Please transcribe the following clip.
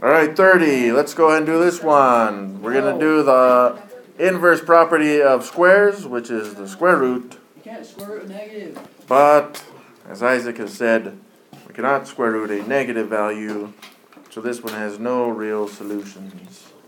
Alright, 30. Let's go ahead and do this one. We're going to do the inverse property of squares, which is the square root. You can't square root a negative. But, as Isaac has said, we cannot square root a negative value, so this one has no real solutions.